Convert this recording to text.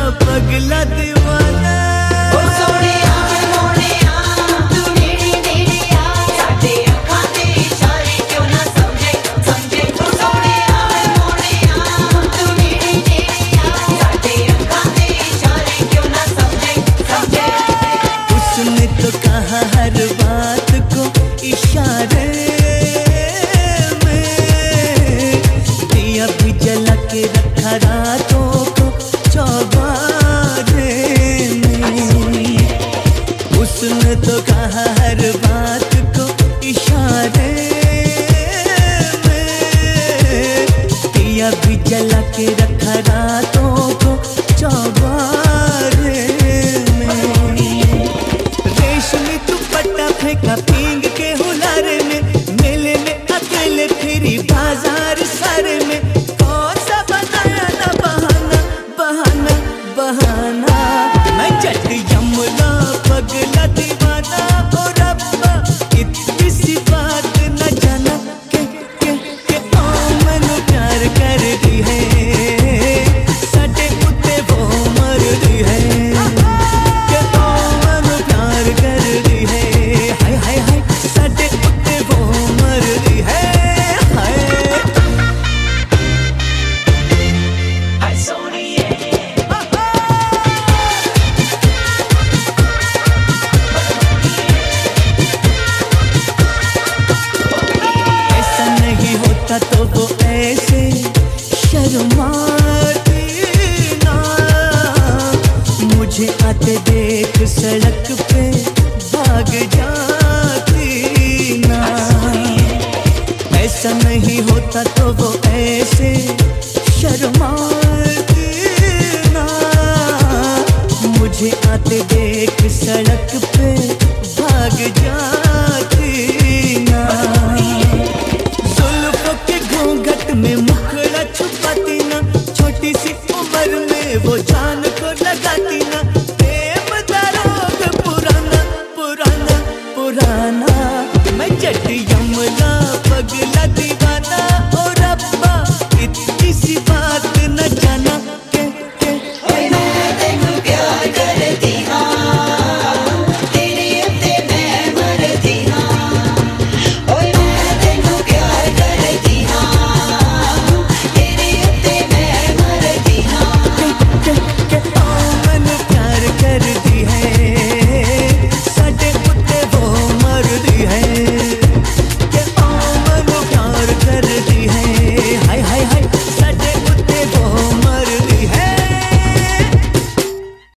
पगला दीवाना। ओ सोनिया मोनिया तू नेड़ी नेड़ी आ, साडे अखां दे इशारे क्यों ना समझे समझे। ओ सोनिया मोनिया तू नेड़ी नेड़ी आ, साडे अखां दे इशारे क्यों ना समझे समझे। उसने तो कहा हर बात को इशारे में, दिया भी जला के रखा रातों को चौबारे में। उसने तो कहा हर बात को इशारे में, दिया भी जला के रखा रातों को चौबारे में। रेशमी दुपट्टा फेंका पींग के हुलारे में, मेले में अकेले फिरी बाजार सारे में। कौन सा बनाया ना बहाना बहाना बहाना, मैं जट यमला पगला दीवाना। ओ रब्बा इतनी सी बात न जाना के ओ मैनू प्यार कर दी है, साडे उत्ते वो मर दी है के ओ मैनू प्यार कर दी है। हाय हाय हाय साडे उत्ते वो मर दी है। हाय हाय सोनिया ऐसा नहीं होता तो वो ऐसे शर्माती ना, मुझे आते देख सड़क पे भाग जाती ना। ऐसा नहीं होता तो वो ऐसे शर्माती ना, मुझे आते देख सड़क पे भाग जाती